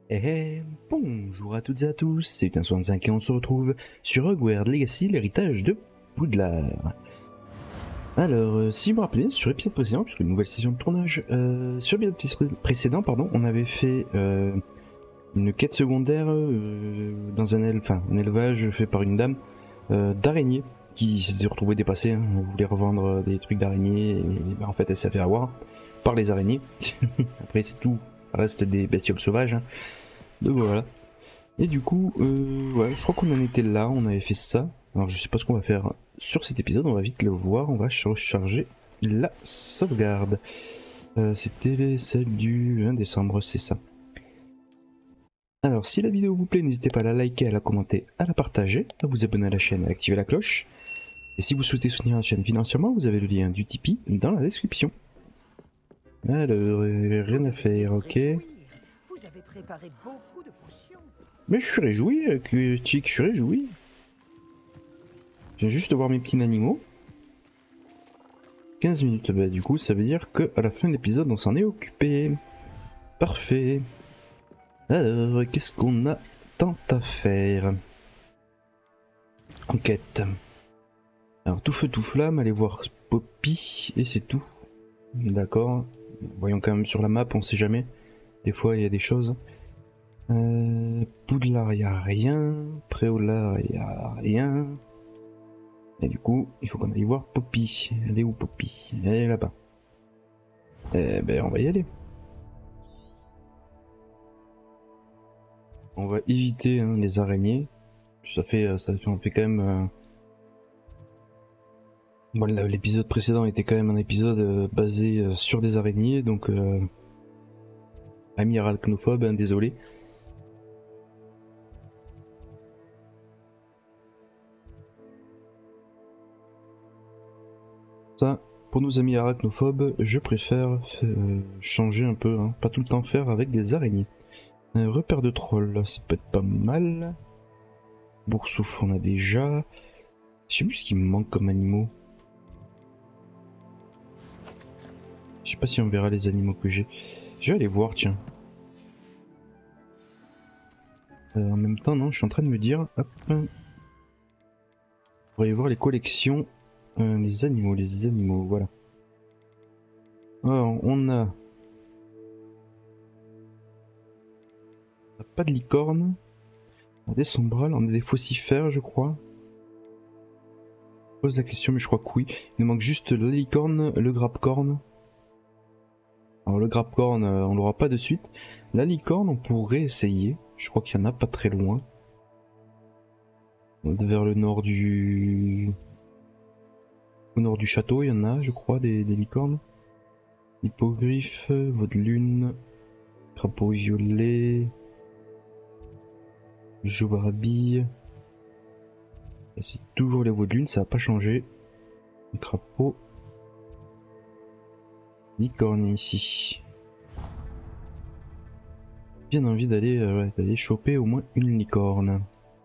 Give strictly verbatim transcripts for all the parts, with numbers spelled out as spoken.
Eh, bonjour à toutes et à tous, c'est Hutin soixante-cinq et on se retrouve sur Hogwarts Legacy, l'héritage de Poudlard. Alors, euh, si je me rappelez, sur l'épisode précédent, puisque une nouvelle session de tournage, euh, sur l'épisode précédent, pardon, on avait fait euh, une quête secondaire euh, dans un, éle enfin, un élevage fait par une dame euh, d'araignées qui s'était retrouvée dépassée. Hein. Elle voulait revendre des trucs d'araignées et ben, en fait elle s'est fait avoir par les araignées. Après c'est tout, ça reste des bestioles sauvages. Hein. Donc voilà. Et du coup, euh, ouais, je crois qu'on en était là, on avait fait ça. Alors je sais pas ce qu'on va faire sur cet épisode, on va vite le voir, on va recharger la sauvegarde. Euh, C'était celle du un décembre, c'est ça. Alors si la vidéo vous plaît, n'hésitez pas à la liker, à la commenter, à la partager, à vous abonner à la chaîne et à activer la cloche. Et si vous souhaitez soutenir la chaîne financièrement, vous avez le lien du Tipeee dans la description. Alors, rien à faire, ok. Vous avez préparé beaucoup de potions. Mais je suis réjoui, que Chick, je suis réjoui. Je viens juste de voir mes petits animaux. quinze minutes, bah du coup ça veut dire que à la fin de l'épisode on s'en est occupé. Parfait. Alors, qu'est-ce qu'on a tant à faire? Enquête. Alors tout feu tout flamme, allez voir Poppy et c'est tout. D'accord. Voyons quand même sur la map, on sait jamais. Des fois il y a des choses. Euh, Poudlard il y a rien. Préolard il y a rien. Et du coup, il faut qu'on aille voir Poppy. Elle est où Poppy? Elle est là-bas. Eh ben on va y aller. On va éviter hein, les araignées. Ça fait, ça fait, on fait quand même. Euh... Bon, l'épisode précédent était quand même un épisode euh, basé euh, sur des araignées, donc euh... ami arachnophobe, hein, désolé. Ça, pour nos amis arachnophobes, je préfère euh, changer un peu, hein, pas tout le temps faire avec des araignées. Un repère de troll, ça peut être pas mal. Boursouf, on a déjà. Je sais plus ce qui me manque comme animaux. Je sais pas si on verra les animaux que j'ai. Je vais aller voir, tiens. Euh, en même temps, non, je suis en train de me dire, hop. On va aller voir les collections. Euh, les animaux, les animaux, voilà. Alors, on a... on a pas de licorne. On a des sombrales, on a des faucifères, je crois. Je pose la question, mais je crois que oui. Il nous manque juste la licorne, le grapcorn. Alors le grapcorn, euh, on l'aura pas de suite. La licorne, on pourrait essayer. Je crois qu'il y en a pas très loin. Vers le nord du... Au nord du château, il y en a, je crois, des, des licornes. Hippogriffe, Vaudelune, crapaud violet, Jobarbille. C'est toujours les Vaudelunes, ça va pas changer. Le crapaud. Licorne ici. Bien envie d'aller euh, ouais, d'aller choper au moins une licorne.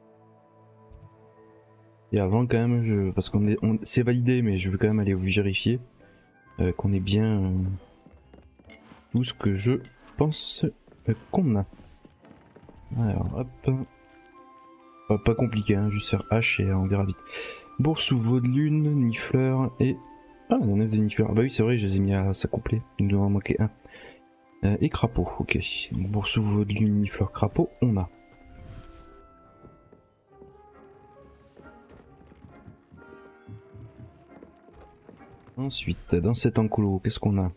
Et avant quand même, je, parce qu'on est, on, c'est validé, mais je veux quand même aller vérifier euh, qu'on est bien euh, tout ce que je pense euh, qu'on a. Alors hop, pas, pas compliqué, hein, juste faire H et on verra vite. Bourse ou Vaudelune, Nifleur et ah on a des Nifleurs. Ah bah oui c'est vrai, je les ai mis à s'accoupler. Il nous en manquait un. Euh, et crapaud, ok. Bourse ou Vaudelune, Nifleur, crapaud, on a. Ensuite, dans cet enclos, qu'est-ce qu'on a?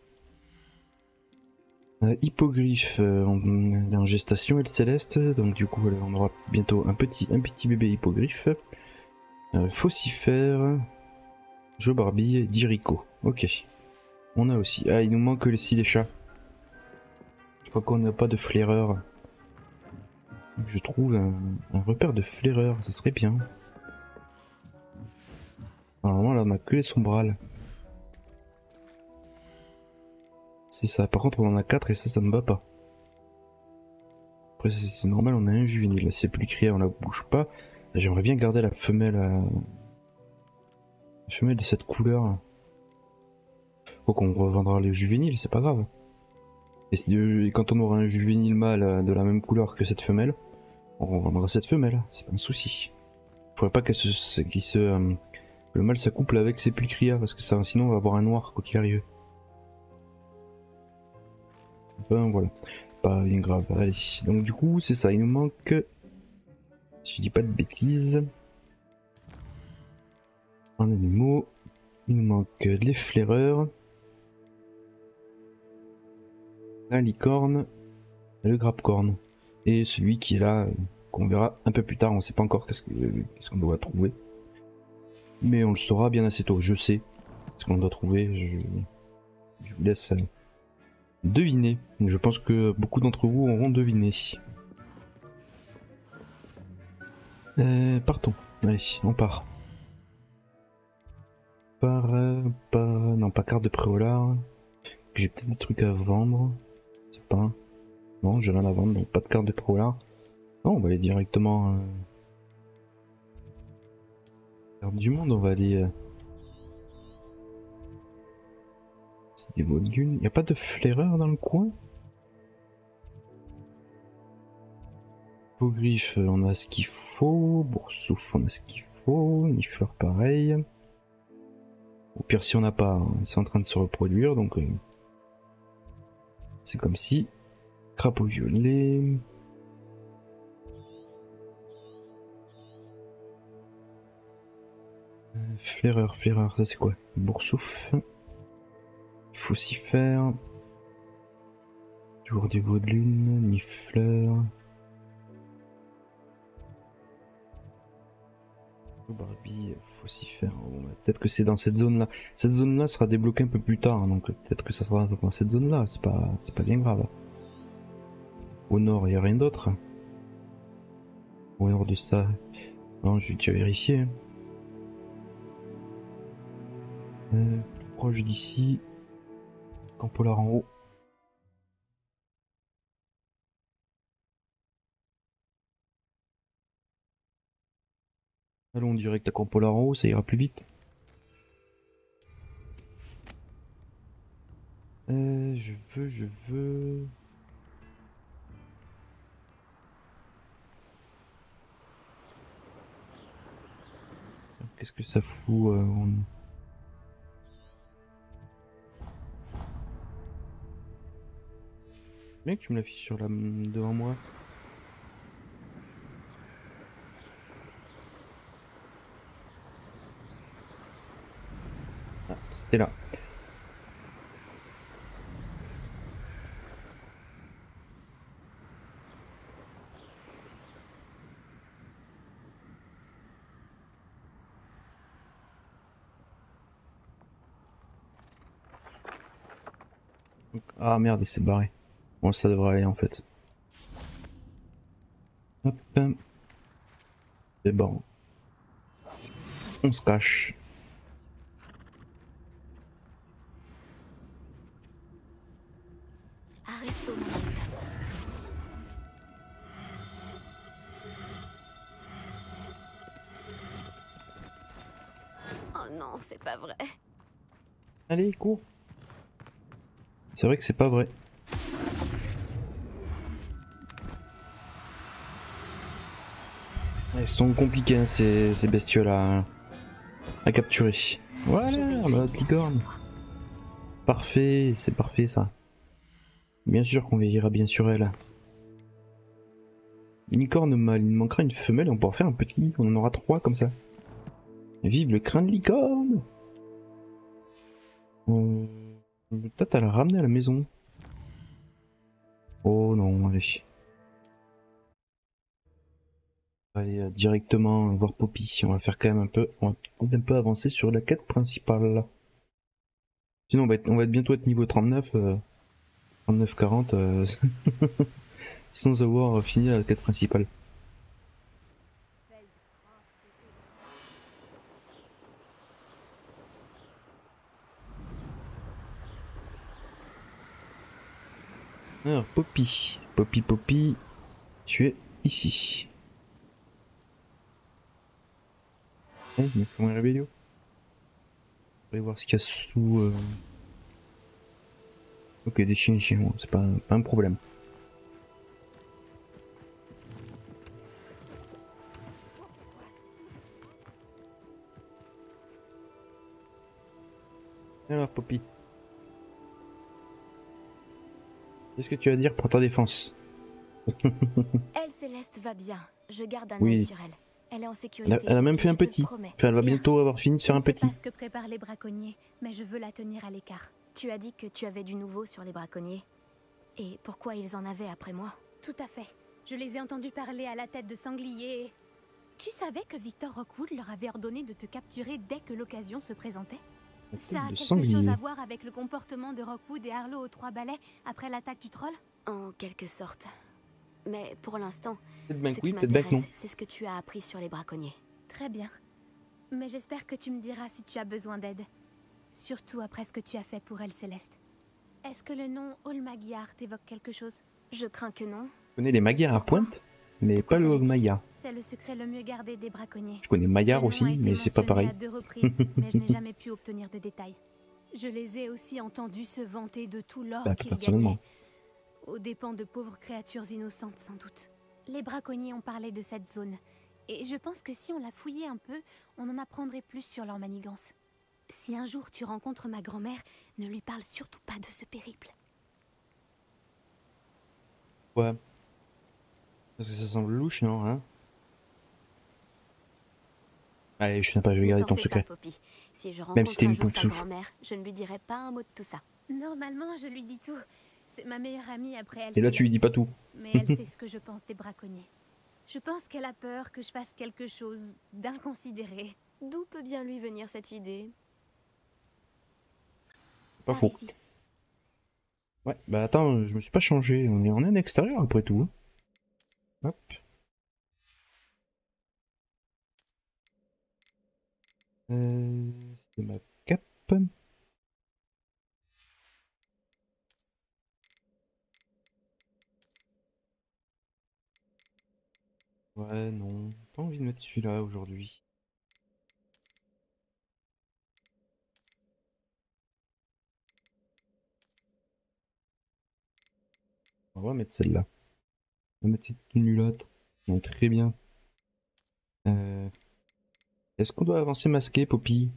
euh, Hippogriffe, euh, en, en gestation, elle céleste, donc du coup on aura bientôt un petit, un petit bébé hippogriffe. Euh, Faucifère, Jobarbille, Dirico, ok. On a aussi, ah il nous manque aussi les chats. Je crois qu'on n'a pas de flaireur. Je trouve un, un repère de flaireur, ça serait bien. Normalement là on a que les sombrales. C'est ça, par contre on en a quatre et ça, ça me va pas. Après c'est normal, on a un juvénile, c'est plus crié, on la bouge pas. J'aimerais bien garder la femelle à... La femelle de cette couleur. Faut qu'on revendra les juvéniles, c'est pas grave. Et si, euh, quand on aura un juvénile mâle euh, de la même couleur que cette femelle, on revendra cette femelle, c'est pas un souci. Faudrait pas qu'elle se, qu'il se, euh, que le mâle s'accouple avec ses pulcria parce que ça, sinon on va avoir un noir quoi qu'il arrive. Enfin voilà, pas bien grave. Allez, donc du coup c'est ça, il nous manque, si je dis pas de bêtises, un animal, il nous manque les flaireurs, la licorne, et le grapcorn, et celui qui est là, euh, qu'on verra un peu plus tard, on sait pas encore qu'est-ce qu'est-ce qu'on doit trouver. Mais on le saura bien assez tôt, je sais ce qu'on doit trouver, je, je vous laisse euh, deviner. Je pense que beaucoup d'entre vous auront deviné. Euh, partons, allez, on part. Par, euh, par... Non, pas carte de préolard. J'ai peut-être des trucs à vendre. C'est pas... Non, j'ai rien à vendre, donc pas de carte de préolard. Non, on va aller directement... Euh... Carte du monde, on va aller... Euh... C'est des volumes. Y'a pas de flaireur dans le coin? Pogriffe, on a ce qu'il faut. Boursouf, on a ce qu'il faut. Nifleur, pareil. Au pire, si on n'a pas, c'est en train de se reproduire, donc... Euh... C'est comme si... Crapaud violet... Euh, flaireur, flaireur, ça c'est quoi? Boursouf... Faucifère... Toujours des veaux de lune, Nifleur... Barbie, Faucifère, bon, peut-être que c'est dans cette zone là. Cette zone là sera débloquée un peu plus tard, donc peut-être que ça sera dans cette zone là, c'est pas, c'est pas bien grave. Au nord, il n'y a rien d'autre. Au nord de ça, non, je vais déjà vérifier. Euh, plus proche d'ici, Camp Polar en haut. Allons direct à Camp Polar en haut, ça ira plus vite. Euh, je veux, je veux... Qu'est-ce que ça fout euh, on... Bien que tu me l'affiches sur la... devant moi. Ah, c'était là. Ah merde, il s'est barré. Bon, ça devrait aller en fait. Hop. C'est bon. On se cache. Oh non, c'est pas vrai. Allez, cours. C'est vrai que c'est pas vrai. Elles sont compliquées hein, ces, ces bestioles à, à capturer. Voilà, on a notre licorne. Parfait, c'est parfait ça. Bien sûr qu'on veillera bien sur elle. Une licorne mâle, il manquera une femelle et on pourra faire un petit. On en aura trois comme ça. Vive le crin de licorne. euh, Peut-être à la ramener à la maison. Oh non, allez. On va aller euh, directement voir Poppy. On va faire quand même un peu. On va un peu avancer sur la quête principale. Sinon on va, être, on va être bientôt être niveau trente-neuf. Euh, trente-neuf quarante. Euh, sans avoir fini la quête principale. Alors, Poppy, Poppy, Poppy, tu es ici. Eh, il me faut un rébellion. On va voir ce qu'il y a sous... Euh... Ok, des chiens chiens, ouais, c'est pas, pas un problème. Alors, Poppy. Qu'est-ce que tu as à dire pour ta défense? Elle, Céleste, va bien. Je garde un Oui. œil sur elle. Elle est en Elle sécurité. a, elle a même fait un je te le petit. promets. Enfin, elle va Bien. bientôt avoir fini de faire un Je ne sais petit. pas ce que préparent les braconniers, mais je veux la tenir à l'écart. Tu as dit que tu avais du nouveau sur les braconniers. Et pourquoi ils en avaient après moi? Tout à fait. Je les ai entendus parler à la tête de sanglier. Tu savais que Victor Rockwood leur avait ordonné de te capturer dès que l'occasion se présentait? La tête Ça a de quelque sanglier. chose à voir avec le comportement de Rockwood et Harlow aux trois balais après l'attaque du troll? En quelque sorte. Mais pour l'instant, Peut-être bien ce que oui, qui peut-être bien que non. m'intéresse, c'est ce que tu as appris sur les braconniers. Très bien. Mais j'espère que tu me diras si tu as besoin d'aide. Surtout après ce que tu as fait pour elle, Céleste. Est-ce que le nom Olmagyar t'évoque quelque chose? Je crains que non. Je connais les Magyars à Pourquoi? pointe, mais De pas quoi le s'agit-il? Magyar. C'est le secret le mieux gardé des braconniers. Je connais Magyar Le nom aussi, a été mais c'est pas mentionné pareil. à deux reprises, mais je n'ai jamais pu obtenir de détails. Je les ai aussi entendus se vanter de tout l'or Bah, qu'ils personnellement. gagnaient, aux dépens de pauvres créatures innocentes sans doute. Les braconniers ont parlé de cette zone, et je pense que si on la fouillait un peu, on en apprendrait plus sur leur manigance. Si un jour tu rencontres ma grand-mère, ne lui parle surtout pas de ce périple. Ouais. Parce que ça semble louche, non, hein? Allez, je suis sympa, je vais Ne garder t'en ton fais secret. pas, Poppy. Si je Même rencontre si c'était un une jour poupe ta souffle. grand-mère, je ne lui dirai pas un mot de tout ça. Normalement, je lui dis tout. C'est ma meilleure amie après elle. Et là, tu lui dis Céleste. pas tout. Mais elle sait ce que je pense des braconniers. Je pense qu'elle a peur que je fasse quelque chose d'inconsidéré. D'où peut bien lui venir cette idée? Pas Par faux. ici. Ouais, bah attends, je me suis pas changé. On est en un extérieur après tout. hein. Hop. Euh, c'est ma cape. Ouais, non. Pas envie de mettre celui-là aujourd'hui. On va mettre celle-là. On va mettre cette tenue-là. Ouais, très bien. Euh... Est-ce qu'on doit avancer masqué, Poppy?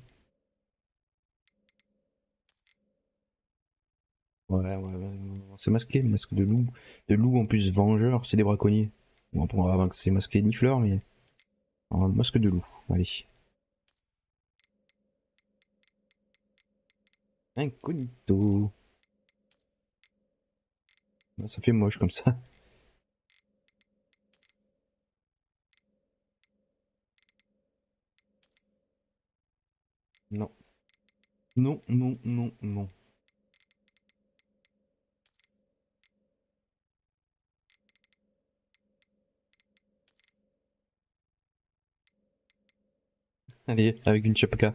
Ouais, ouais, ouais. C'est masqué, masque de loup. De loup en plus vengeur, c'est des braconniers. Bon, on pourra avancer masqué ni fleur, mais. Alors, masque de loup, allez. Incognito. Ah, ça fait moche comme ça. Non. Non, non, non, non. Allez, avec une chapka.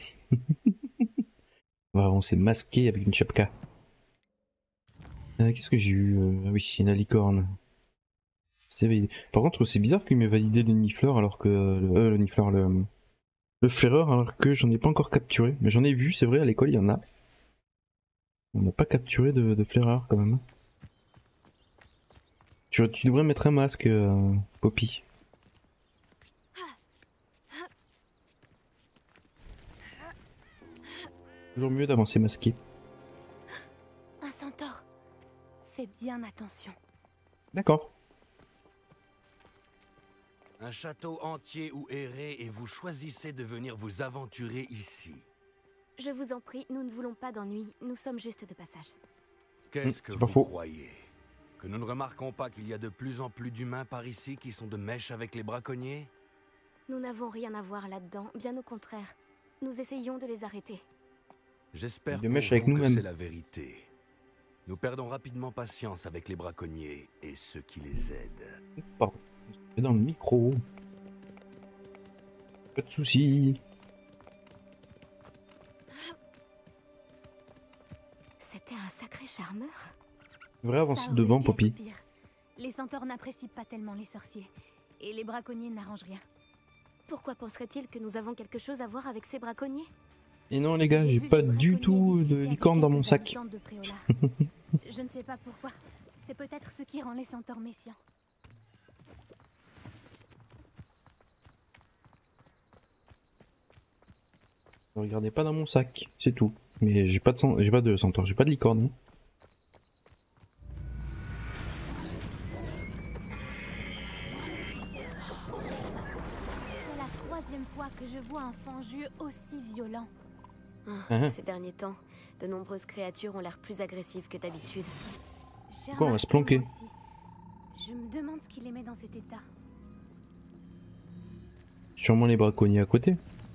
On va avancer masqué avec une chapka. Euh, Qu'est-ce que j'ai eu euh, Ah oui, la licorne. C'est validé. Par contre, c'est bizarre qu'il m'ait validé le nifleur alors que... Le, euh, le nifleur, le... Le flaireur alors que j'en ai pas encore capturé. Mais j'en ai vu, c'est vrai, à l'école, il y en a. On n'a pas capturé de, de flaireur quand même. Tu, tu devrais mettre un masque, euh, Poppy. Toujours mieux d'avancer masqué. Un centaure. Fais bien attention. D'accord. Un château entier où errer et vous choisissez de venir vous aventurer ici. Je vous en prie, nous ne voulons pas d'ennui. Nous sommes juste de passage. Qu'est-ce Mmh, que c'est vous pas faux. croyez? Que nous ne remarquons pas qu'il y a de plus en plus d'humains par ici qui sont de mèche avec les braconniers? Nous n'avons rien à voir là-dedans, bien au contraire. Nous essayons de les arrêter. J'espère De pour mèche avec vous que nous-mêmes. c'est la vérité. Nous perdons rapidement patience avec les braconniers et ceux qui les aident. Pardon. C'est dans le micro. Pas de soucis. C'était un sacré charmeur. Tu devrais avancer Ça aurait devant, pu Poppy. être pire. Les centaures n'apprécient pas tellement les sorciers. Et les braconniers n'arrangent rien. Pourquoi penserait-il que nous avons quelque chose à voir avec ces braconniers? Et non les gars, j'ai vu pas les du braconniers tout de discuter avec licorne dans mon quelques sac. habitants de Préolard. Je ne sais pas pourquoi. C'est peut-être ce qui rend les centaures méfiants. Regardez pas dans mon sac, c'est tout. Mais j'ai pas de sang... j'ai pas de centaure, j'ai pas de licorne. Hein. C'est la troisième fois que je vois un Fangieux aussi violent. Ah, Ah. Ces derniers temps, de nombreuses créatures ont l'air plus agressives que d'habitude. J'ai Pourquoi on va se remarqué, planquer? moi aussi. Je me demande ce qui les met dans cet état. Sûrement les braconniers à côté.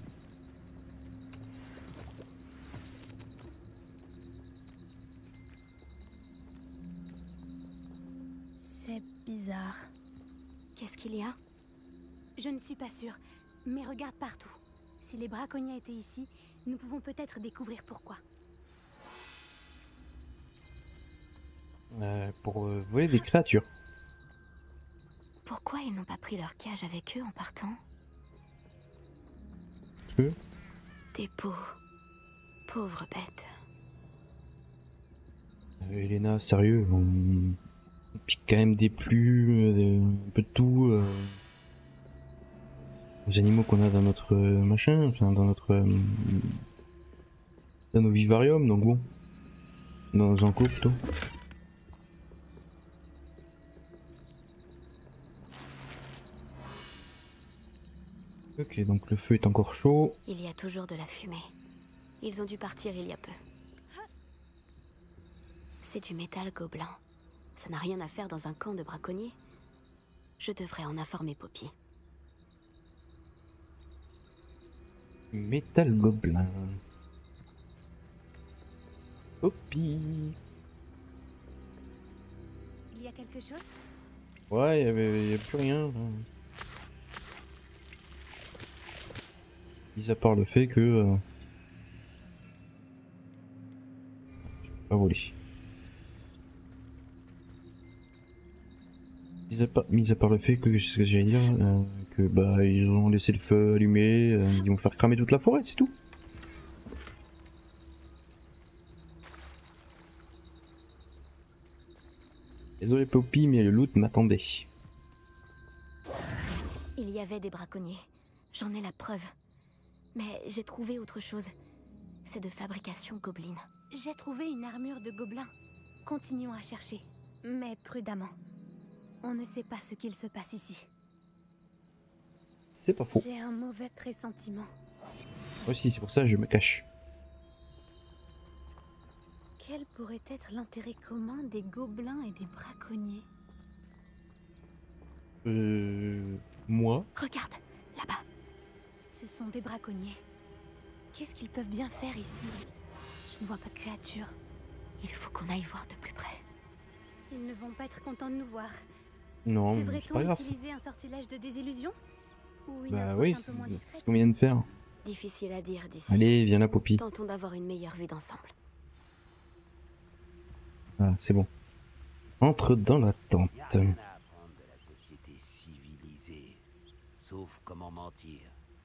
C'est bizarre. Qu'est-ce qu'il y a? Je ne suis pas sûre, mais regarde partout. Si les braconniers étaient ici, nous pouvons peut-être découvrir pourquoi. Euh, pour euh, voler des créatures. Pourquoi ils n'ont pas pris leur cage avec eux en partant? Que Des peaux. Pauvres bêtes. euh, Elena, sérieux, on... on pique quand même des plumes, euh, un peu de tout. Euh... aux animaux qu'on a dans notre euh, machin, enfin dans notre... Euh... dans nos vivariums, donc bon. Dans nos enclos plutôt. Ok, donc le feu est encore chaud. Il y a toujours de la fumée. Ils ont dû partir il y a peu. C'est du métal gobelin. Ça n'a rien à faire dans un camp de braconniers. Je devrais en informer Poppy. Métal gobelin. Poppy. Il y a quelque chose? Ouais, il y avait, y a plus rien. Là. Mis à part le fait que... Euh... je peux pas voler. Mis à part, mis à part le fait que, c'est ce que j'allais dire, euh, que bah ils ont laissé le feu allumé, euh, ils vont faire cramer toute la forêt, c'est tout. Désolé Poppy, mais le loot m'attendait. Il y avait des braconniers. J'en ai la preuve. Mais j'ai trouvé autre chose. C'est de fabrication gobeline. J'ai trouvé une armure de gobelin. Continuons à chercher, mais prudemment. On ne sait pas ce qu'il se passe ici. C'est pas faux. J'ai un mauvais pressentiment. Moi aussi, c'est pour ça que je me cache. Quel pourrait être l'intérêt commun des gobelins et des braconniers? Euh... Moi Regarde, là-bas. Ce sont des braconniers. Qu'est-ce qu'ils peuvent bien faire ici? Je ne vois pas de créatures. Il faut qu'on aille voir de plus près. Ils ne vont pas être contents de nous voir. Non, c'est pas Devrait-on grave ça. utiliser un sortilège de désillusion? Ou une Bah approche oui, un peu moins c'est discrète? ce qu'on vient de faire. Difficile à dire d'ici. Allez, viens là Poppy. Tentons d'avoir une meilleure vue d'ensemble. Ah, c'est bon. Entre dans la tente. Y a rien à apprendre de la société civilisée, sauf comment mentir.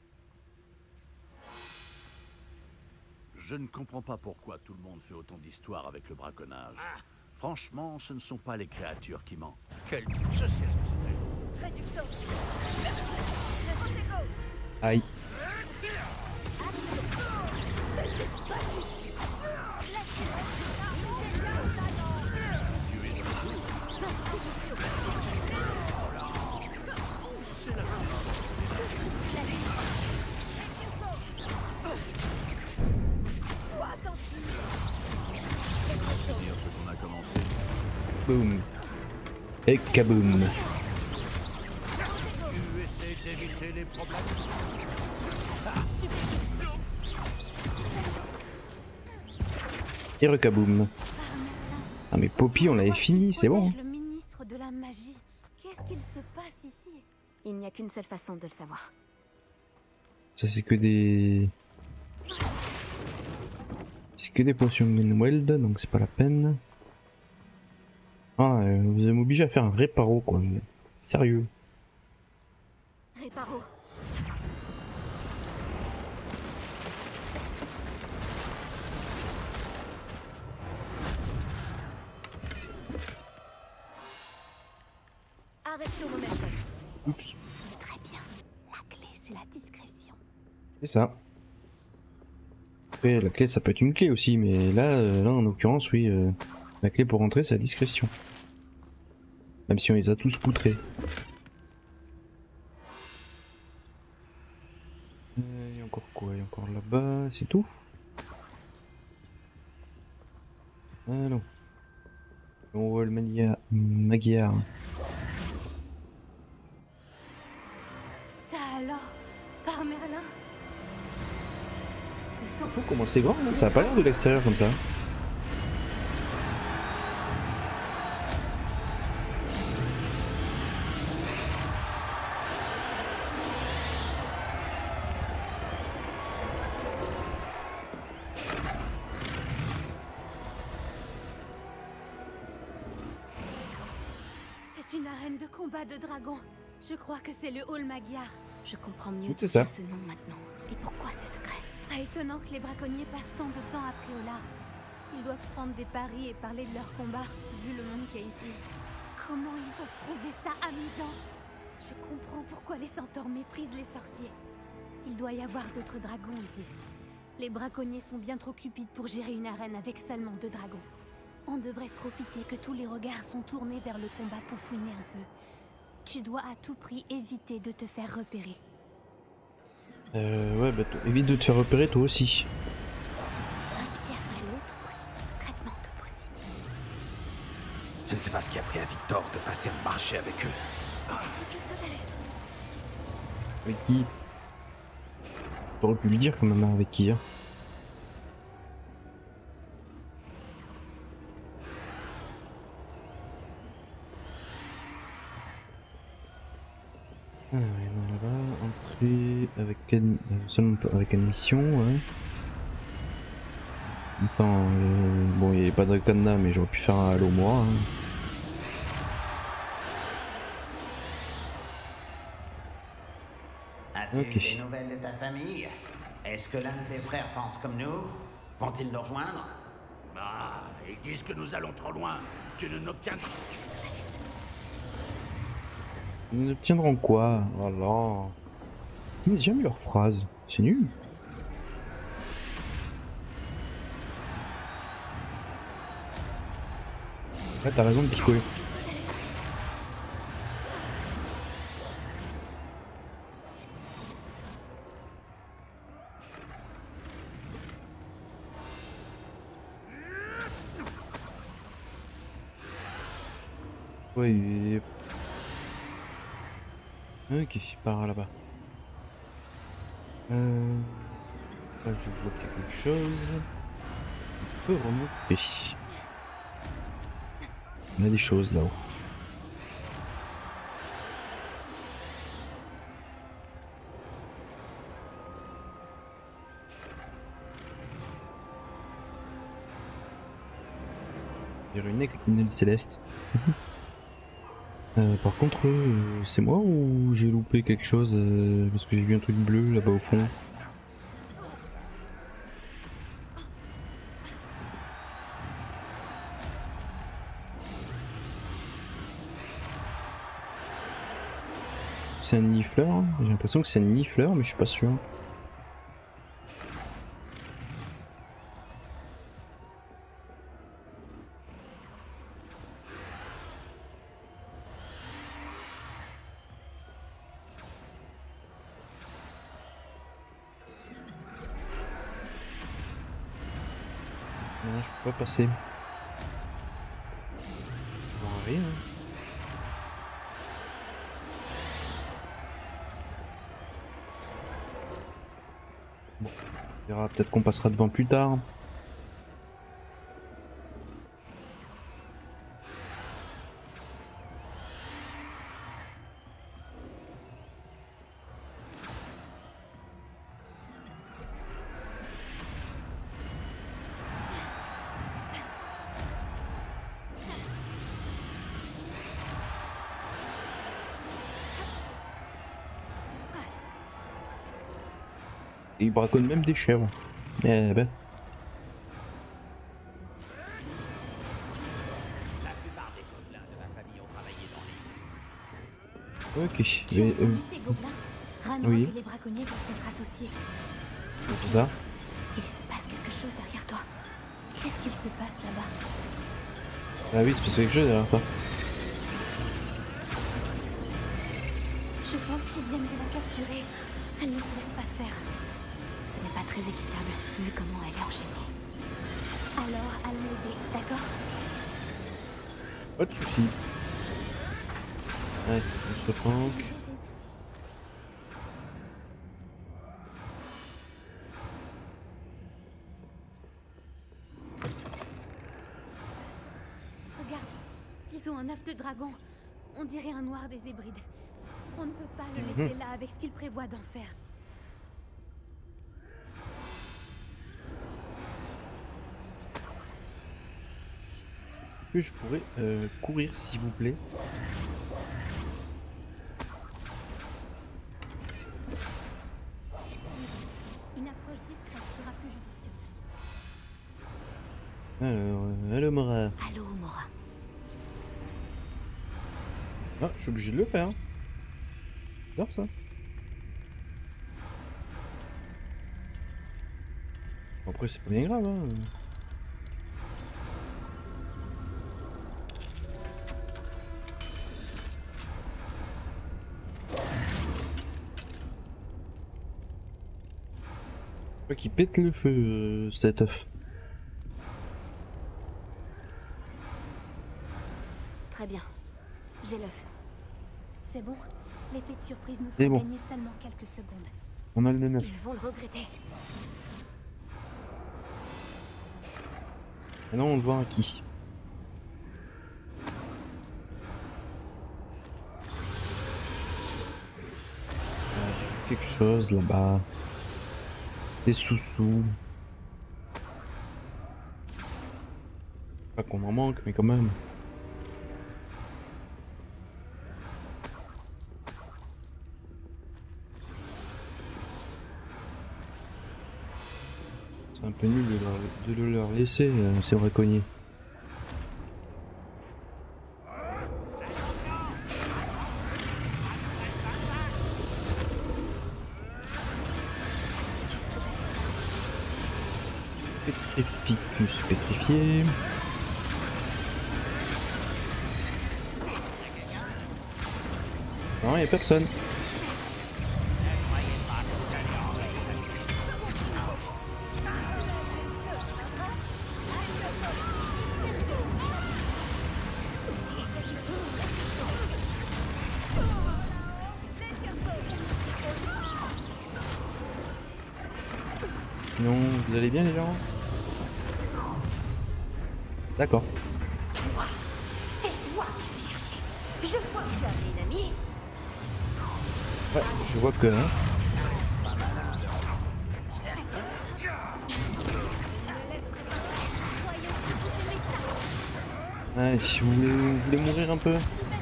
Je ne comprends pas pourquoi tout le monde fait autant d'histoires avec le braconnage. Franchement, ce ne sont pas les créatures qui mentent. Quel... Je sais ce que Aïe. Finir ce qu'on a commencé. Boum. Et kaboum. Tu essaies d'éviter les problèmes. Et recaboum. Ah mais Poppy, on l'avait fini, c'est bon. Le ministre de la magie. Qu'est-ce qu'il se passe ici? Il n'y a qu'une seule façon de le savoir. Ça c'est que des... C'est que des potions Menweld, donc c'est pas la peine. Ah, euh, vous allez m'obliger à faire un réparo quoi. Sérieux. Réparo. rester au momentum. Oups. Très bien. La clé, c'est la discrétion. C'est ça. Après, la clé, ça peut être une clé aussi, mais là, euh, là en l'occurrence, oui, euh, la clé pour rentrer, c'est la discrétion. Même si on les a tous poutrés. Il y a encore quoi? Il y a encore là-bas, c'est tout? Ah non. On voit le Magia... Magyar. Ça alors, par Merlin. Ce sont... Faut commencer grand, hein, ça a pas l'air de l'extérieur comme ça. C'est une arène de combat de dragons. Je crois que c'est le hall Magyar. Je comprends mieux Oui, c'est d'où ça. vient ce nom maintenant. Et pourquoi c'est secret. Pas étonnant que les braconniers passent tant de temps à Priolar. Ils doivent prendre des paris et parler de leur combat, vu le monde qu'il y a ici. Comment ils peuvent trouver ça amusant? Je comprends pourquoi les centaures méprisent les sorciers. Il doit y avoir d'autres dragons ici. Les braconniers sont bien trop cupides pour gérer une arène avec seulement deux dragons. On devrait profiter que tous les regards sont tournés vers le combat pour fouiner un peu. Tu dois à tout prix éviter de te faire repérer. Euh, ouais, bah évite de te faire repérer toi aussi. Un pied après l'autre, aussi discrètement que possible. Je ne sais pas ce qui a pris à Victor de passer un marché avec eux. Custodelus. Avec qui? T'aurais pu lui dire quand même avec qui, hein. Ah ouais, non, là-bas, entrée avec quelle... euh, seulement avec une mission, ouais. Attends, euh, bon, il n'y avait pas de cadenas, mais j'aurais pu faire un halo moi. Hein. As-tu Ok. des nouvelles de ta famille? Est-ce que l'un de tes frères pense comme nous? Vont-ils nous rejoindre? Ah, ils disent que nous allons trop loin, que nous n'obtiendrons... Ils ne tiendront quoi? Voilà. Ils n'ont jamais leur phrase. C'est nul. Ouais, t'as raison de picoler. Ouais. Ok, par là-bas. Euh... Là, je vois qu'il y a quelque chose. On peut remonter. Il y a des choses là-haut. Il y a une ex une aile céleste. Euh, par contre, euh, c'est moi ou j'ai loupé quelque chose euh, parce que j'ai vu un truc bleu là-bas au fond. C'est un nifleur, hein. J'ai l'impression que c'est un nifleur, mais je suis pas sûr. Non, je peux pas passer. Je vois rien. Bon, on verra, peut-être qu'on passera devant plus tard. Et ils braconnent même des chèvres. Eh ben. La plupart des gobelins de ma famille ont travaillé dans l'île. Ok. Tu as Mais, entendu euh, ces gobelins? Ranrock oui. et les braconniers doivent être associés. c'est ça. Il se passe quelque chose derrière toi. Qu'est-ce qu'il se passe là-bas? Ah oui, c'est passé quelque chose derrière toi. Je pense qu'ils viennent de la capturer. Elle ne se laisse pas faire. Ce n'est pas très équitable, vu comment elle est enchaînée. Alors, allons l'aider, d'accord? Pas de soucis. Ouais, on se reprend. Regarde, ils ont un œuf de dragon. On dirait un noir des Hébrides. On ne peut pas le laisser là avec ce qu'il prévoit d'en faire. Est-ce que je pourrais euh, courir s'il vous plaît? Une approche discrète sera plus judicieuse. Alors, euh, allô Mora. Allô, Mora. Ah, je suis obligé de le faire. J'adore ça. Après, c'est pas bien grave, hein. Faut qu'il pète le feu, euh, cet œuf. Très bien. J'ai l'œuf. C'est bon. L'effet de surprise nous C'est fera bon. gagner seulement quelques secondes. On a le neuf. Ils vont le regretter. Maintenant, on le voit à qui? Ah, j'ai vu quelque chose là-bas. Des sous-sous. Pas qu'on en manque, mais quand même. C'est un peu nul de, leur, de le leur laisser, euh, ces braconniers. Petrificus pétrifié. Non, y a personne. Sinon, vous allez bien les gens? D'accord. Toi, c'est toi que je cherchais. Je vois que tu as une amie. Ouais, je vois que... Hein. Allez, vous voulez, vous voulez mourir un peu?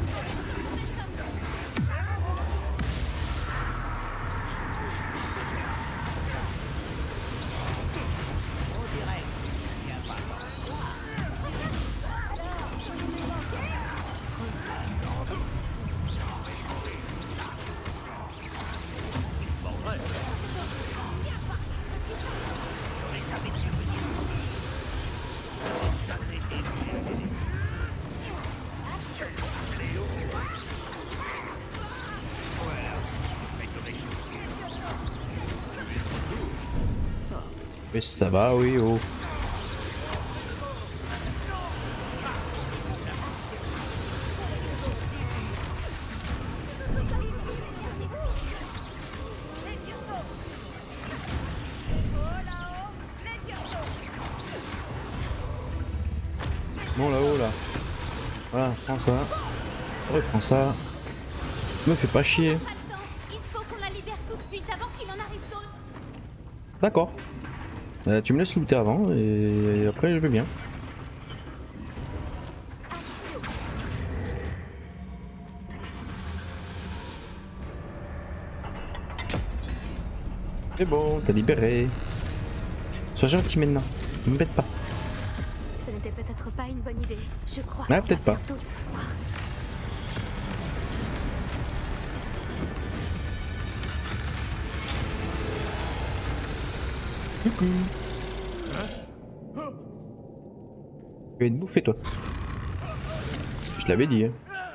Mais ça va, oui, oh. Bon là-haut là. Voilà, prends ça. Reprends ça. Me fais pas chier. Pas le temps. Il faut qu'on la libère tout de suite avant qu'il en arrive d'autres. D'accord. Euh, tu me laisses looter avant et après je veux bien. C'est bon, t'as libéré. Sois gentil maintenant, ne me bête pas. Ce n'était peut-être pas une bonne idée. Je crois Ah, qu'on peut-être va pas. bientôt le savoir. coucou. Tu vas être bouffé toi. Je l'avais dit hein.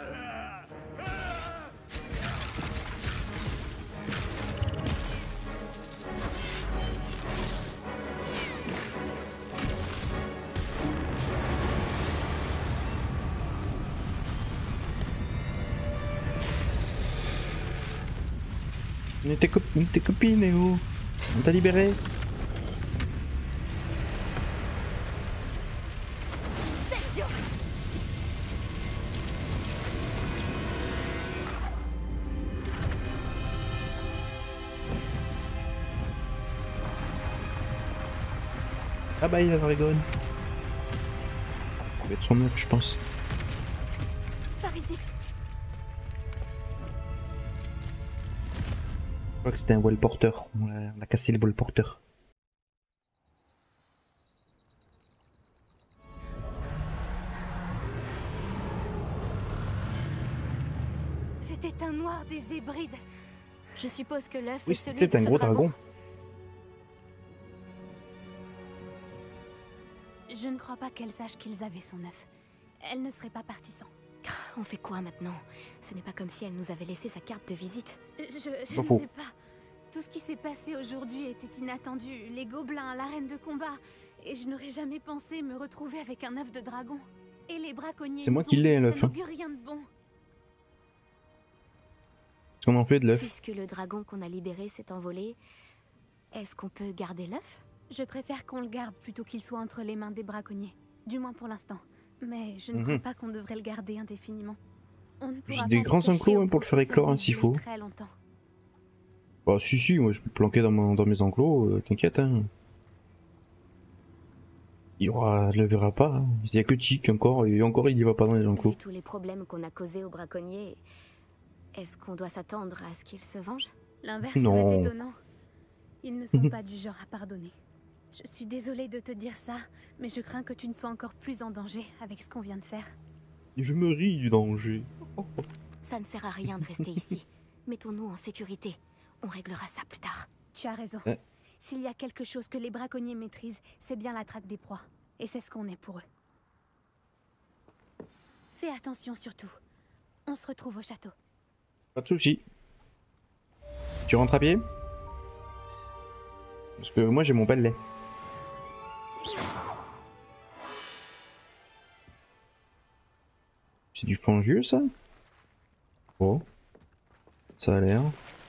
On était, cop on était copines, Néo. On t'a libéré. Ah bah il a Dragon. Ça va être son œuf je pense. Par ici. Je crois que c'était un voile porteur. On a, on a cassé le voile porteur. C'était un noir des Hébrides. Je suppose que l'œuf Oui, est celui de c'était un ce gros dragon. dragon. Je ne crois pas qu'elle sache qu'ils avaient son œuf. Elle ne serait pas partie sans. On fait quoi maintenant? Ce n'est pas comme si elle nous avait laissé sa carte de visite. Je, je Pas ne faux. sais pas. Tout ce qui s'est passé aujourd'hui était inattendu. Les gobelins, l'arène de combat. Et je n'aurais jamais pensé me retrouver avec un œuf de dragon. Et les braconniers. C'est moi nous qui ont l'ai, fait, l'œuf, ça hein. n'augure rien de bon. Qu'est-ce qu'on en fait de l'œuf? Puisque le dragon qu'on a libéré s'est envolé, est-ce qu'on peut garder l'œuf? Je préfère qu'on le garde plutôt qu'il soit entre les mains des braconniers. Du moins pour l'instant. Mais je ne Mhm. crois pas qu'on devrait le garder indéfiniment. On ne pourra J'ai des pas grands le cacher enclos, au hein, pour le faire éclore, hein, s'il professionnel faut. très longtemps. Bah si si, moi je peux le planquer dans, mon, dans mes enclos, euh, t'inquiète hein. Il y aura, il le verra pas, hein. Il y a que Chic encore, et encore il y va pas dans les enclos. Vu tous les problèmes qu'on a causés aux braconniers, est-ce qu'on doit s'attendre à ce qu'ils se vengent? L'inverse Non. serait étonnant. Ils ne sont pas du genre à pardonner. Je suis désolée de te dire ça, mais je crains que tu ne sois encore plus en danger avec ce qu'on vient de faire. Je me ris du danger. Ça ne sert à rien de rester ici. Mettons-nous en sécurité. On réglera ça plus tard. Tu as raison. Ouais. S'il y a quelque chose que les braconniers maîtrisent, c'est bien la traque des proies. Et c'est ce qu'on est pour eux. Fais attention surtout. On se retrouve au château. Pas de soucis. Tu rentres à pied? Parce que moi j'ai mon balai. C'est du fangieux ça? Oh. Ça a l'air.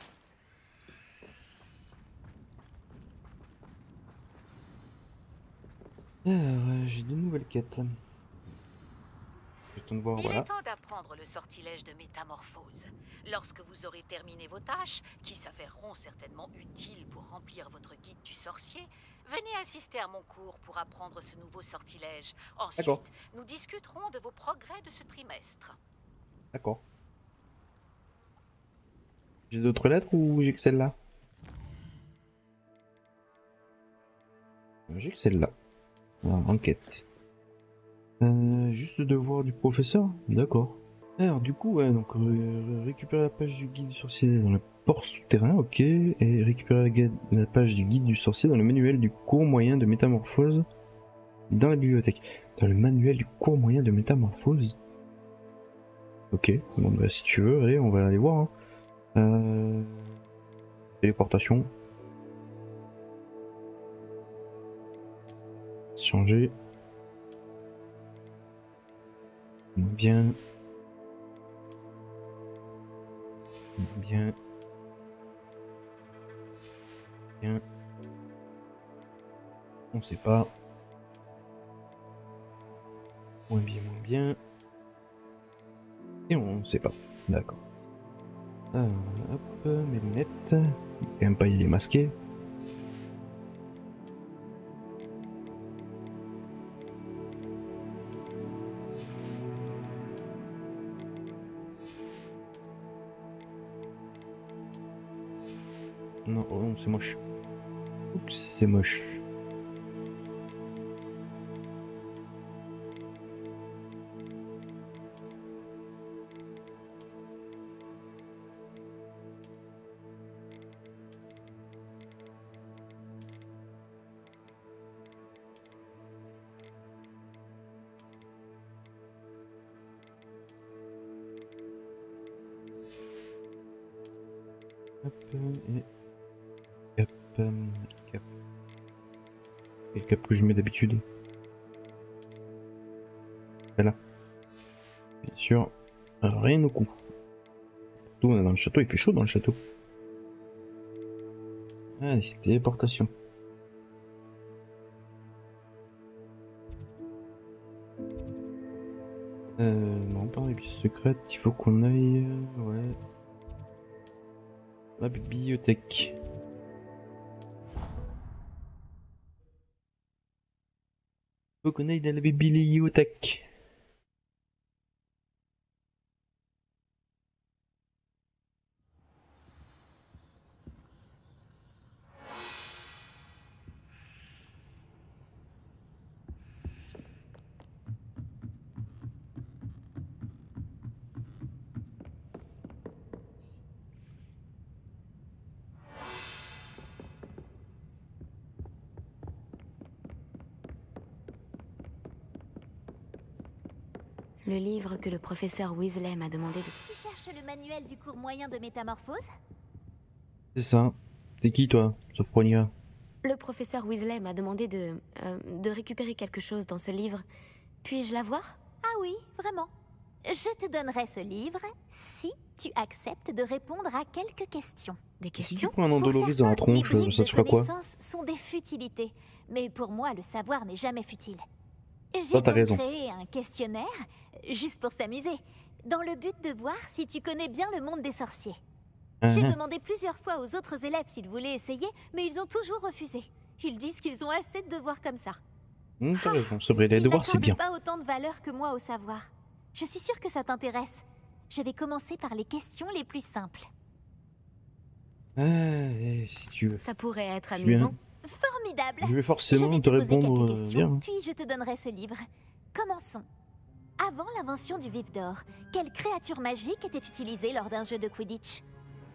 Alors, euh, j'ai de nouvelles quêtes. J'attends de voir, Il voilà. est temps d'apprendre le sortilège de métamorphose. Lorsque vous aurez terminé vos tâches, qui s'avéreront certainement utiles pour remplir votre guide du sorcier, venez assister à mon cours pour apprendre ce nouveau sortilège. Ensuite, D'accord. nous discuterons de vos progrès de ce trimestre. D'accord. J'ai d'autres lettres ou j'ai que celle-là? J'ai que celle-là. Alors, enquête. Euh, juste devoir du professeur? D'accord. Alors du coup, ouais, donc euh, récupérer la page du guide du sorcier dans le port souterrain, ok, et récupérer la, gu- la page du guide du sorcier dans le manuel du cours moyen de métamorphose dans la bibliothèque. Dans le manuel du cours moyen de métamorphose. Ok, bon bah si tu veux, allez, on va aller voir. Hein. Euh... Téléportation. Changer. Bien. Bien. Bien. On sait pas. Moins bien, moins bien. Et on sait pas. D'accord. Alors, hop, mes lunettes. Quand même pas y les masquer. Non, oh non, c'est moche. Oups, c'est moche. Hop, et... Cap, euh, cap. Quel cap que je mets d'habitude? Voilà. Bien sûr, rien au coup. Tout on est dans le château, il fait chaud dans le château. Allez, c'est téléportation. Euh, non, pas une pièce secrète, il faut qu'on aille... Euh, ouais... La bibliothèque. Faut qu'on aille dans la bibliothèque. Le livre que le professeur Weasley m'a demandé de... Tu cherches le manuel du cours moyen de métamorphose? C'est ça. T'es qui toi, Sophronia? Le professeur Weasley m'a demandé de... euh, de récupérer quelque chose dans ce livre. Puis-je l'avoir? Ah oui, vraiment. Je te donnerai ce livre si tu acceptes de répondre à quelques questions. Des Si tu questions? prends un endoloris dans la Pour certains, tronche, les bribes ça de te fera quoi? connaissances sont des futilités. Mais pour moi, le savoir n'est jamais futile. J'ai Ça, t'as donc raison. créé un questionnaire, juste pour s'amuser, dans le but de voir si tu connais bien le monde des sorciers. J'ai Uh-huh. demandé plusieurs fois aux autres élèves s'ils voulaient essayer, mais ils ont toujours refusé. Ils disent qu'ils ont assez de devoirs comme ça. Hum, t'as raison, c'est vrai, les Ils devoirs c'est bien. n'accordent pas autant de valeur que moi au savoir. Je suis sûre que ça t'intéresse. Je vais commencer par les questions les plus simples. Ah, eh, si tu veux. Ça pourrait être Tu viens. amusant. Formidable. Je vais Je forcément vais te poser répondre quelques euh, questions, bien. puis je te donnerai ce livre. Commençons. Avant l'invention du vif d'or, quelle créature magique était utilisée lors d'un jeu de Quidditch?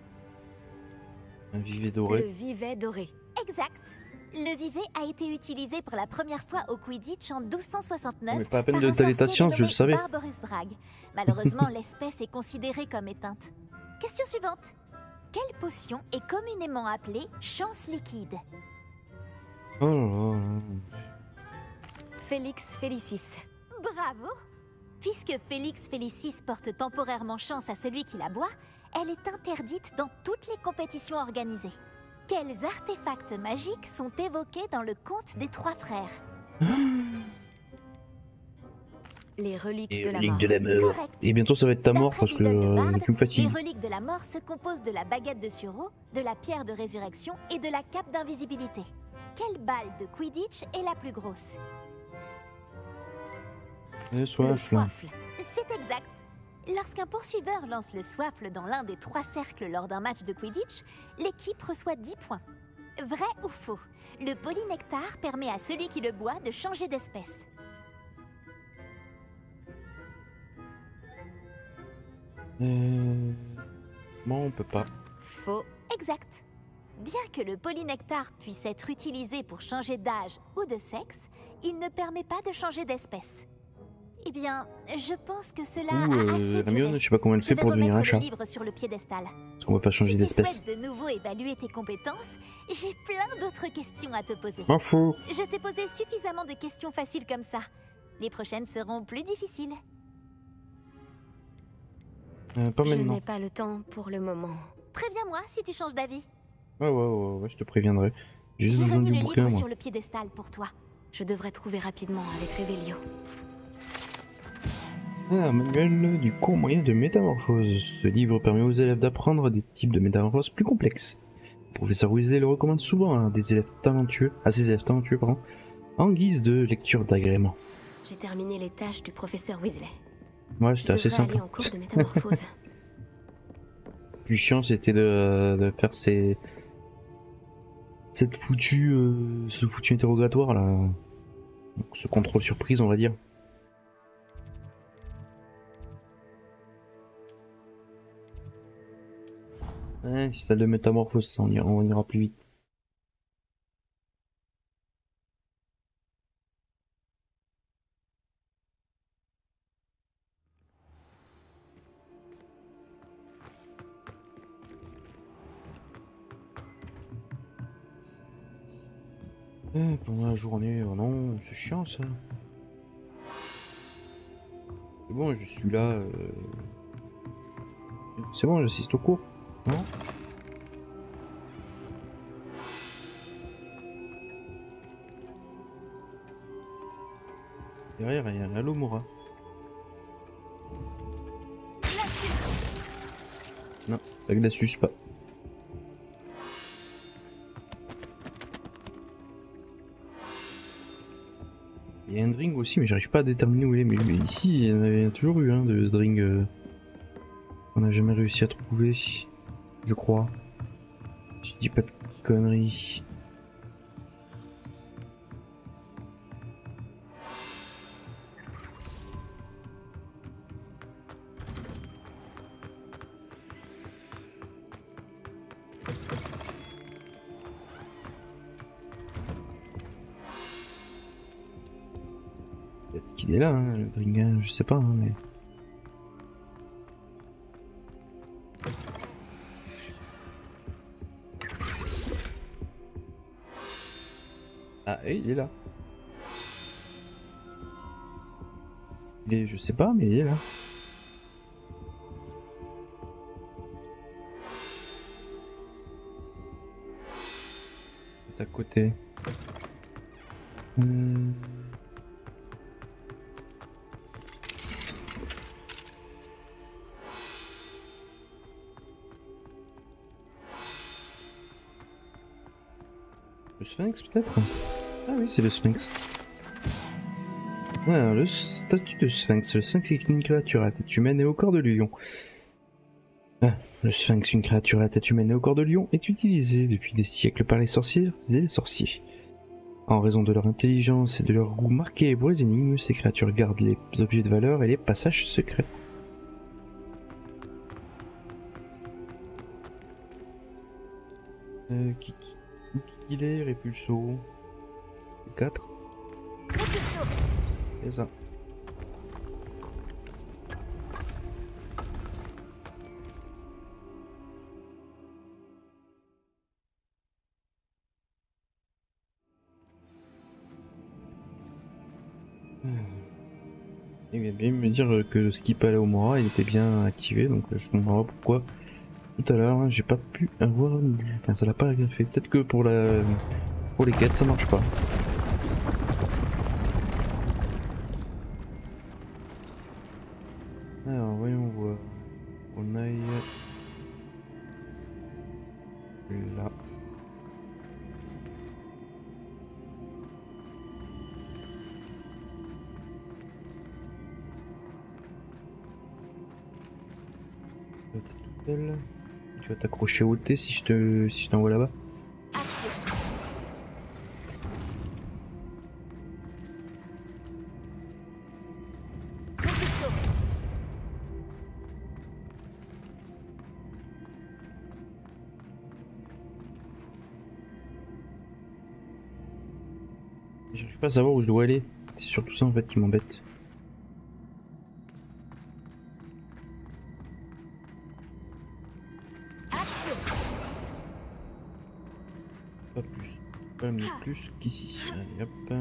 Un vivet Le doré. vivet doré. Exact. Le vivet a été utilisé pour la première fois au Quidditch en douze cent soixante-neuf. Mais pas à peine par de un t'aller ta sorcier science, je le dénommé savais. Barbarus Bragg. Malheureusement, l'espèce est considérée comme éteinte. Question suivante. Quelle potion est communément appelée chance liquide? Oh là là. Félix Félicis. Bravo! Puisque Félix Félicis porte temporairement chance à celui qui la boit, elle est interdite dans toutes les compétitions organisées. Quels artefacts magiques sont évoqués dans le conte des trois frères? Les reliques Et de la reliques mort. de la mort. Correct. Et bientôt ça va être ta mort D'après parce que l'idole de euh, Bard, tu me les fatigues. reliques de la mort se composent de la baguette de Sureau, de la pierre de résurrection et de la cape d'invisibilité. Quelle balle de Quidditch est la plus grosse? Le Le soif là. soifle. C'est exact. Lorsqu'un poursuiveur lance le soifle dans l'un des trois cercles lors d'un match de Quidditch, l'équipe reçoit dix points. Vrai ou faux? Le polynectar permet à celui qui le boit de changer d'espèce. Euh... Bon, on peut pas. Faux. Exact. Bien que le polynectar puisse être utilisé pour changer d'âge ou de sexe, il ne permet pas de changer d'espèce. Eh bien, je pense que cela Ou a euh, assez Hermione, duré. je sais pas comment elle Je fait vais pour devenir un remettre chat. le livre sur le piédestal. Parce qu'on va pas changer Si tu d'espèce. souhaites de nouveau évaluer tes compétences, j'ai plein d'autres questions à te poser. M'en fous. Je t'ai posé suffisamment de questions faciles comme ça. Les prochaines seront plus difficiles. Euh, pas Je maintenant. n'ai pas le temps pour le moment. Préviens-moi si tu changes d'avis. Ouais, ouais, ouais, ouais, je te préviendrai. J'ai juste J'ai besoin remis du le bouquin, livre moi. sur le piédestal pour toi. Je devrais trouver rapidement avec Révélio. Ah, manuel du cours moyen de métamorphose. Ce livre permet aux élèves d'apprendre des types de métamorphoses plus complexes. Le professeur Weasley le recommande souvent à des élèves talentueux, à ses élèves talentueux, pardon, en guise de lecture d'agrément. J'ai terminé les tâches du professeur Weasley. Ouais, Je c'était assez devrais simple. aller en cours de métamorphose. Le plus chiant, c'était de, de faire ces... cette foutue, euh, ce foutu interrogatoire là. Donc, ce contrôle surprise, on va dire. Ouais, si ça le métamorphose, ça, on ira, on ira plus vite. Eh, pendant la journée, oh non, c'est chiant ça. C'est bon, je suis là. Euh... C'est bon, j'assiste au cours. Non? Derrière, il y a un Halo Mora. Non, ça glacius pas. Il y a un Dring aussi, mais j'arrive pas à déterminer où il est. Mais, mais ici, il y en avait toujours eu un hein, de Dring. Euh, on n'a jamais réussi à trouver, je crois. Je dis pas de conneries. Peut-être qu'il est là, hein, le Dring, je sais pas, hein, mais... Ah, et il est là. Il est, je sais pas, mais il est là. C'est à côté. Euh... Le Sphinx peut-être? Ah oui, c'est le Sphinx. Ouais, alors, le statut de Sphinx. Le Sphinx est une créature à tête humaine et au corps de lion. Ah, le Sphinx, une créature à tête humaine et au corps de lion, est utilisé depuis des siècles par les sorcières et les sorciers. En raison de leur intelligence et de leur goût marqué pour les énigmes, ces créatures gardent les objets de valeur et les passages secrets. Euh, qui, qui, qui qu'il est, Répulso? quatre. C'est ça. Il vient bien me dire que le skip à la Omora il était bien activé, donc je comprends pas pourquoi tout à l'heure hein, j'ai pas pu avoir. Enfin, ça l'a pas bien fait. Peut-être que pour la pour les quêtes ça marche pas. Alors voyons voir. On aille là. Tu vas t'accrocher au thé si je te si je t'envoie là-bas. J'arrive pas à savoir où je dois aller. C'est surtout ça en fait qui m'embête. Pas plus, pas mieux plus qu'ici. Allez hop.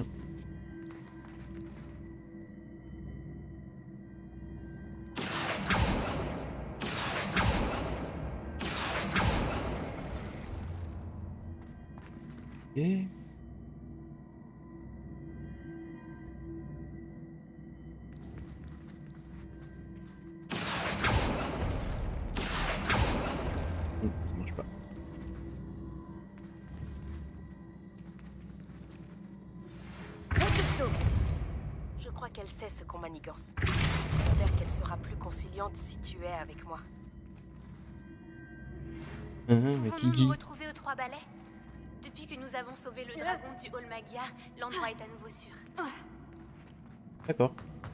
Et je crois qu'elle sait ce qu'on manigance. J'espère qu'elle sera plus conciliante si tu es avec moi. Mmh, mais Pouvons-nous nous retrouver aux Trois Balais? Depuis que nous avons sauvé le dragon du Hall Magyar, l'endroit est à nouveau sûr. D'accord.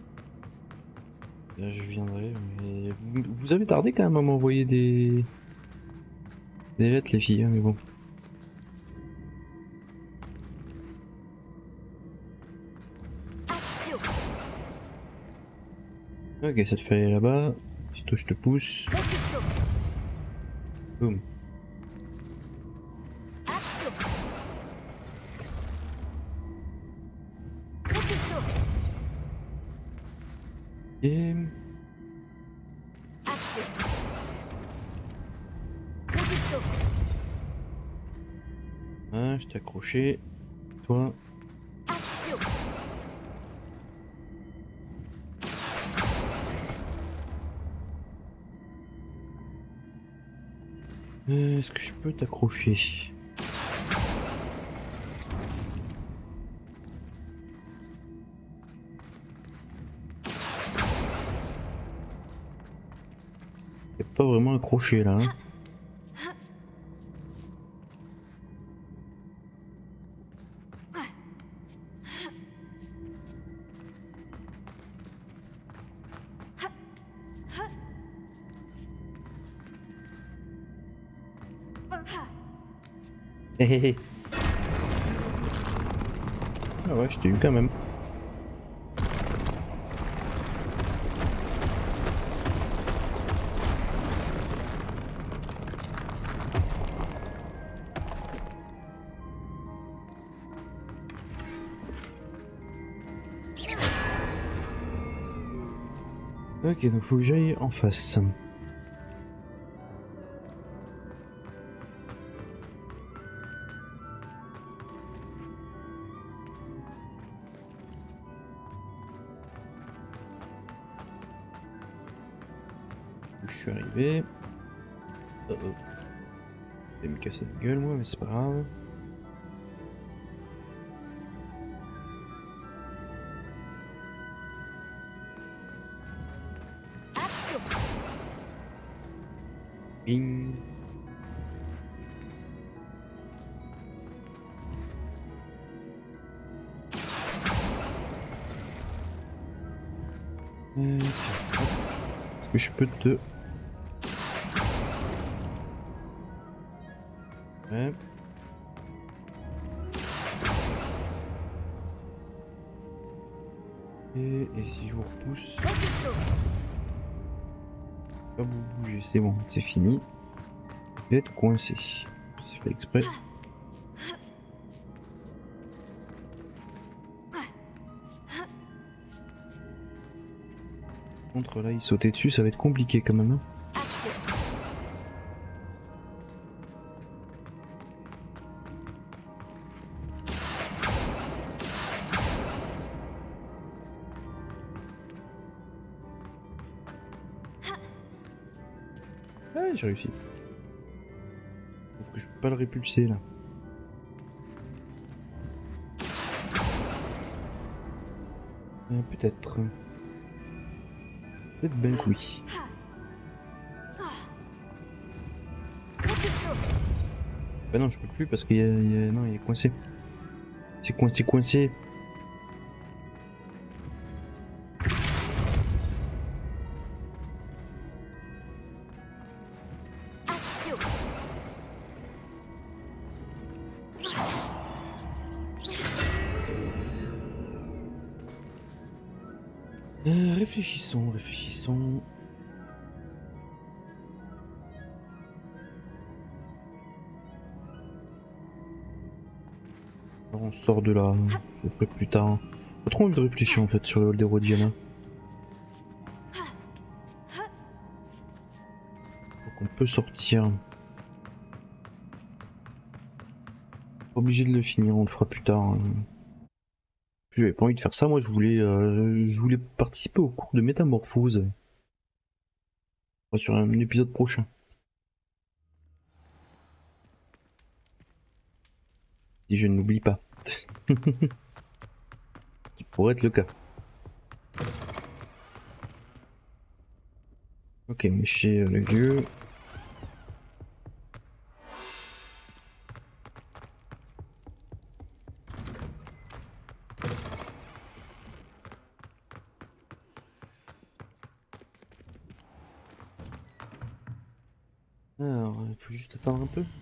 Là je viendrai, mais vous, vous avez tardé quand même à m'envoyer des... des lettres les filles, hein, mais bon. Ok, ça te fait aller là-bas. Si toi je te pousse. Boum. Et... Action. Propulso. Ah, je t'ai accroché. Toi. Action. Euh, Est-ce que je peux t'accrocher? C'est pas vraiment accroché là. Hein. Hé hé hé. Ah ouais, je t'ai eu quand même. Ok, donc faut que j'aille en face. Je suis arrivé. Oh oh. Je vais me casser la gueule moi, mais c'est pas grave. Action. Bing. Euh, Est-ce que je peux te... Ouais. Et, et si je vous repousse... Pas vous bouger, c'est bon, c'est fini. Vous êtes coincé. C'est fait exprès. Contre là, il sauter dessus, ça va être compliqué quand même. Hein. Ouais, j'ai réussi. Sauf que je peux pas le répulser là. Euh, Peut-être. Peut-être ben que oui. Bah non, je peux plus parce qu'il y a, il y a... Non, il est coincé. C'est coincé, coincé. Euh, réfléchissons, réfléchissons. Alors on sort de là, je le ferai plus tard. Pas trop envie de réfléchir en fait sur le hall des Rodiana. Donc on peut sortir. Pas obligé de le finir, on le fera plus tard. J'avais pas envie de faire ça, moi je voulais, euh, je voulais participer au cours de métamorphose. Sur un épisode prochain. Si je n'oublie pas. Qui pourrait être le cas. Ok, mais chez le vieux. Alors, il faut juste attendre un peu.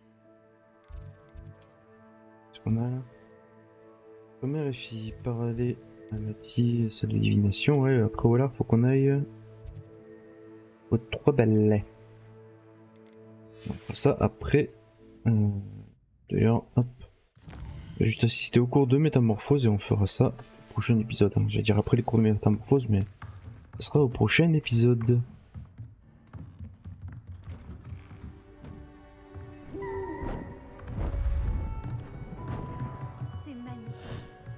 Qu'est-ce qu'on a là? Première et fille, parler à Mathie, salle de divination, ouais, après voilà, faut qu'on aille aux trois balais. On va faire ça après. Euh, D'ailleurs, hop. On va juste assister au cours de métamorphose et on fera ça au prochain épisode. Hein. J'allais dire après les cours de métamorphose, mais Ça sera au prochain épisode. C'est magnifique.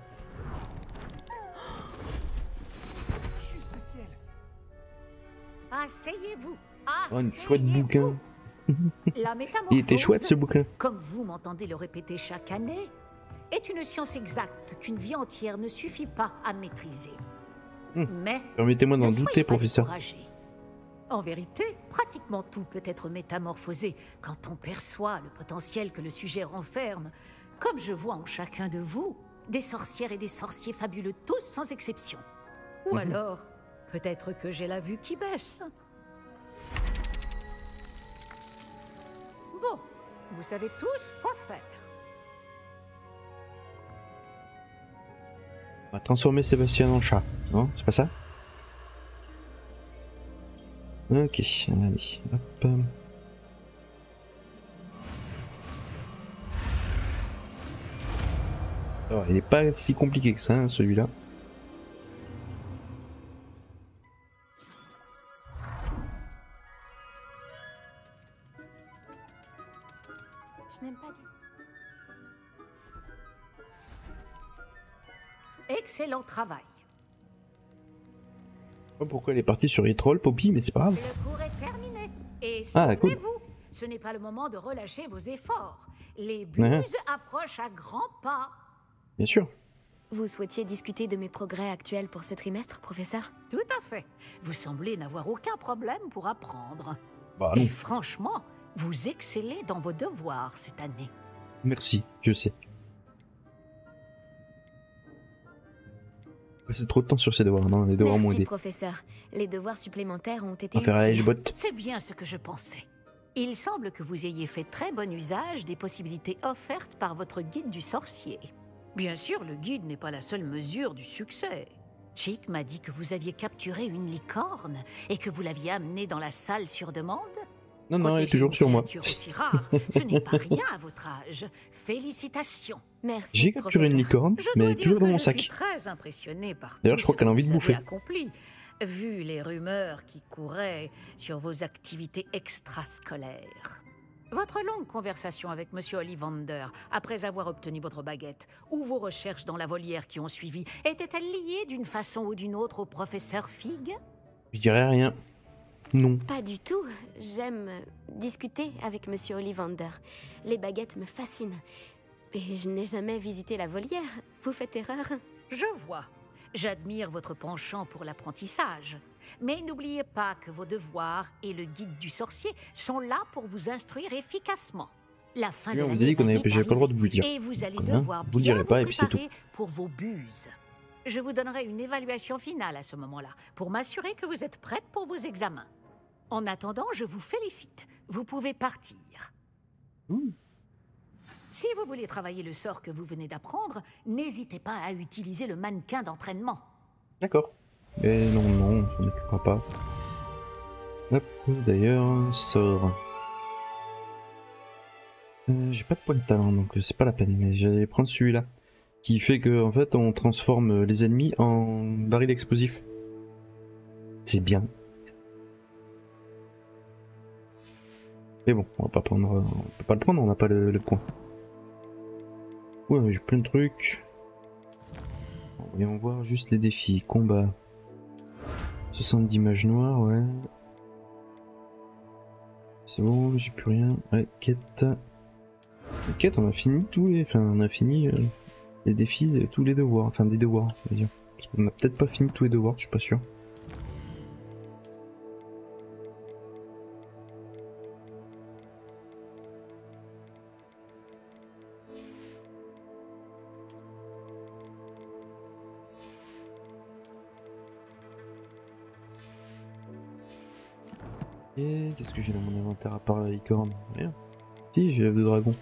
Juste ciel. Asseyez-vous. Oh, un chouette Asseyez-vous. bouquin. La métamorphose, Il était chouette ce bouquin. comme vous m'entendez le répéter chaque année, est une science exacte qu'une vie entière ne suffit pas à maîtriser. Hmm. Mais Permettez-moi d'en ne soyez douter, pas professeur. découragé. En vérité, pratiquement tout peut être métamorphosé quand on perçoit le potentiel que le sujet renferme, comme je vois en chacun de vous des sorcières et des sorciers fabuleux, tous sans exception. Ou Mhm. alors, peut-être que j'ai la vue qui baisse. Bon, vous savez tous quoi faire. On va transformer Sébastien en chat. Non, c'est pas ça? Ok, allez, hop. Alors, il n'est pas si compliqué que ça, hein, celui-là. Je n'aime pas du Excellent travail. Je sais pas pourquoi elle est partie sur les trolls, Poppy, mais c'est pas grave. Le cours est terminé. Et Ah, cool. souvenez-vous, ce n'est pas le moment de relâcher vos efforts. Les Ouais. buses approchent à grands pas. Bien sûr. Vous souhaitiez discuter de mes progrès actuels pour ce trimestre, professeur? Tout à fait. Vous semblez n'avoir aucun problème pour apprendre. Bah non, Et franchement, vous excellez dans vos devoirs cette année. merci, je sais. C'est trop de temps sur ces devoirs, non? Les devoirs m'ont Merci, aidé. professeur. Les devoirs supplémentaires ont été Affaire à utiles. Edgebot. C'est bien ce que je pensais. Il semble que vous ayez fait très bon usage des possibilités offertes par votre guide du sorcier. Bien sûr, le guide n'est pas la seule mesure du succès. Chick m'a dit que vous aviez capturé une licorne et que vous l'aviez amenée dans la salle sur demande. Non, non, elle est Protéger toujours une sur moi. créature aussi rare, ce n'est pas rien à votre âge. Félicitations. Merci, J'ai capturé une professeur. licorne, Je mais dois elle est dire toujours dans que mon je sac. suis très impressionné par D'ailleurs, tout je crois ce qu'elle a que envie de vous avez bouffer. accompli, vu les rumeurs qui couraient sur vos activités extrascolaires. Votre longue conversation avec Monsieur Ollivander, après avoir obtenu votre baguette, ou vos recherches dans la volière qui ont suivi, étaient-elles liées d'une façon ou d'une autre au professeur Fig? Je dirais rien. Non. Pas du tout. J'aime euh, discuter avec Monsieur Ollivander. Les baguettes me fascinent. Et je n'ai jamais visité la volière. Vous faites erreur. Je vois. J'admire votre penchant pour l'apprentissage. Mais n'oubliez pas que vos devoirs et le guide du sorcier sont là pour vous instruire efficacement. La fin Oui, de on vous a l'année dit qu'on va avait- vite j'avais pas le droit de vous le arriver, dire. et vous allez Donc, hein, devoir vous le bien direz vous pas, et puis c'est tout. préparer pour vos buses. Je vous donnerai une évaluation finale à ce moment-là, pour m'assurer que vous êtes prête pour vos examens. En attendant, je vous félicite. Vous pouvez partir. Mmh. Si vous voulez travailler le sort que vous venez d'apprendre, n'hésitez pas à utiliser le mannequin d'entraînement. D'accord. Mais non, non, on s'en occupera pas. Hop, d'ailleurs, sort. Euh, J'ai pas de point de talent, donc c'est pas la peine, mais j'allais prendre celui-là. Qui fait que, en fait, on transforme les ennemis en barils explosifs. C'est bien. Mais bon, on va pas prendre, on peut pas le prendre, on n'a pas le, le point. Ouais, j'ai plein de trucs. Voyons voir juste les défis. Combat. soixante-dix mages noirs, ouais. C'est bon, j'ai plus rien. Ouais, quête. Quête, on a fini tous les. Enfin, on a fini euh, les défis, euh, tous les devoirs. Enfin, des devoirs, je veux dire. Parce qu'on a peut-être pas fini tous les devoirs, je suis pas sûr. Et qu'est-ce que j'ai dans mon inventaire à part la licorne? Rien. Si, j'ai l'œuf de dragon.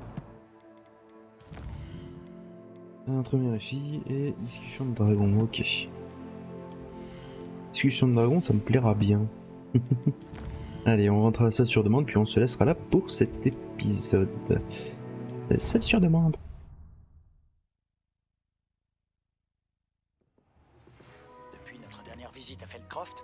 Un premier défi et discussion de dragon, ok. Discussion de dragon, ça me plaira bien. Allez, on rentre à la salle sur demande, puis on se laissera là pour cet épisode. La salle sur demande. Depuis notre dernière visite à Feldcroft,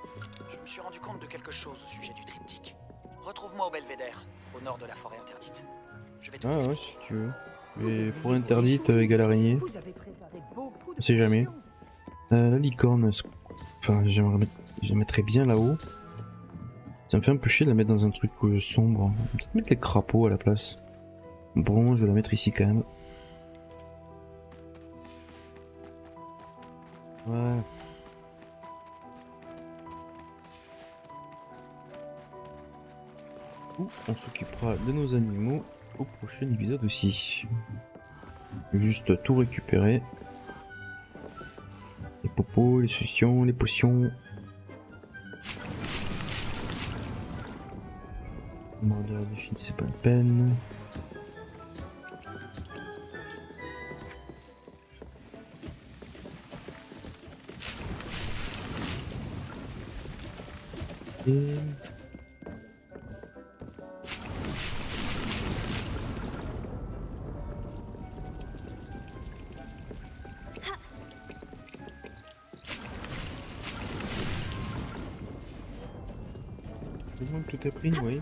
quelque chose au sujet du triptyque. Retrouve-moi au Belvédère, au nord de la forêt interdite. Je vais te Ah ouais, expliquer. si tu veux. Mais forêt interdite euh, égale araignée. Vous avez préparé beaucoup de On sait jamais. potions. Euh, la licorne, est-ce que- enfin j'aimerais mettre... je la mettrais bien là-haut. Ça me fait un peu chier de la mettre dans un truc euh, sombre. On va peut-être mettre les crapauds à la place. Bon, je vais la mettre ici quand même. Ouais. Ouh, on s'occupera de nos animaux au prochain épisode aussi. Juste tout récupérer. Les popos, les solutions, les potions. Mordeur des chines, c'est pas la peine. Et... Je vois que tout est pris, oui.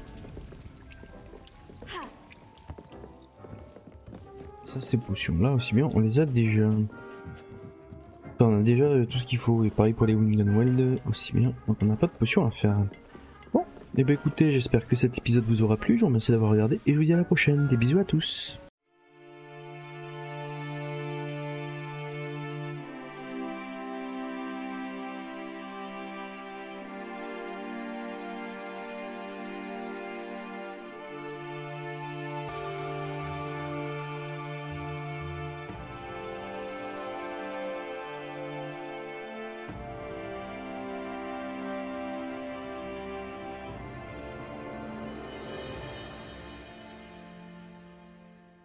Ça, ces potions-là, aussi bien, on les a déjà. Enfin, on a déjà euh, tout ce qu'il faut, et pareil pour les Winged aussi bien, donc on n'a pas de potions à faire. Bon, et eh ben écoutez, j'espère que cet épisode vous aura plu, je vous remercie d'avoir regardé, et je vous dis à la prochaine, des bisous à tous.